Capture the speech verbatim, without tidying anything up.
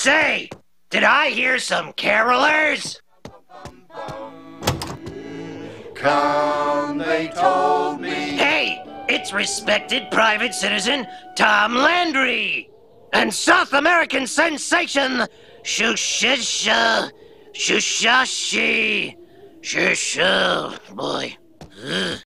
Say, did I hear some carolers? Come, they told me. Hey, it's respected private citizen Tom Landry and South American sensation Shushisha Shushashi Shusha boy. Ugh.